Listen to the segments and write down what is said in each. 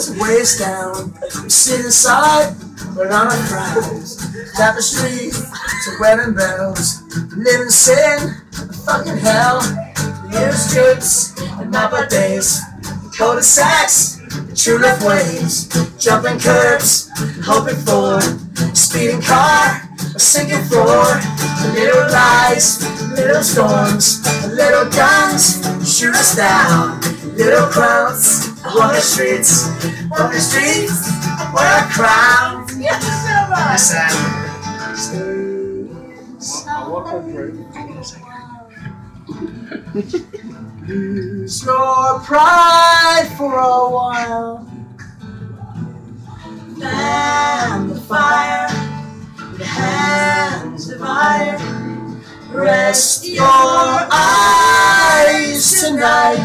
shoulders waist down. We sit inside, but on our cries. Tapestry to wedding bells. Live in sin, fucking hell. Years, trips, and not birthdays. Cul-de-sacs, the true love waves. Jumping curbs, hoping for speeding car, a sinking floor. Little lies, little storms, little guns shoot us down. Little crowds walk the streets, wear a crown. Yes, lose your pride for a while. Fan the fire with hands of iron. Rest your eyes tonight.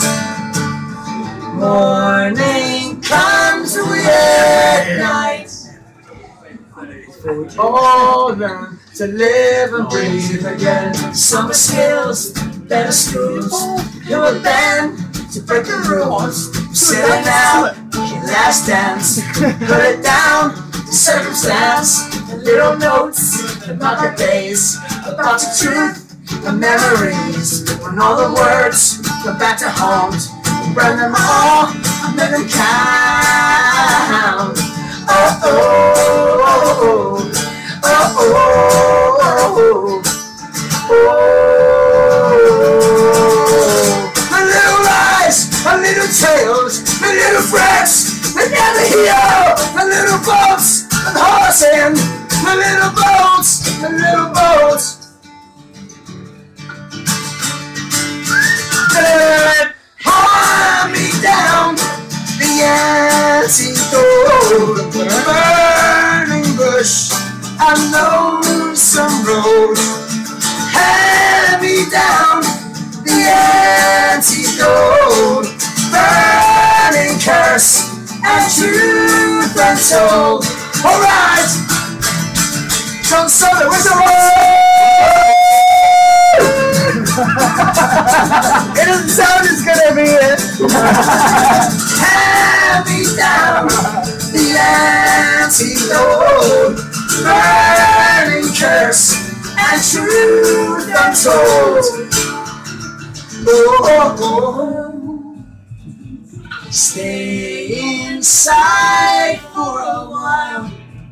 Morning comes at night. For we all learn to live and breathe again. Summer skills, better schools, who have been to break the rules. Sitting out, last dance, put it down to circumstance. The little notes about the days, about the truth and memories. When all the words go back to haunt, burn them all and make them count. Oh, oh, oh, oh, oh, oh, oh. My little lies, my little tales, my little friends, they never heal. My little boats and horsing, my little boats, my little boats. Hold me down, the antidote, burning bush, a lonesome road. Hand me down, the antidote, burning curse and truth untold. Alright, John Sutter, where's the road? It doesn't sound as good as me. Hand me down the antidote, burning curse and truth untold. Oh, oh, oh. Stay inside for a while.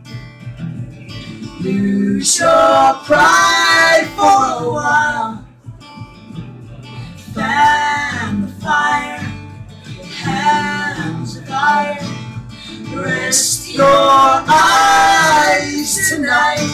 Lose your pride for a while. Fan the fire, hands of iron. Rest your eyes tonight.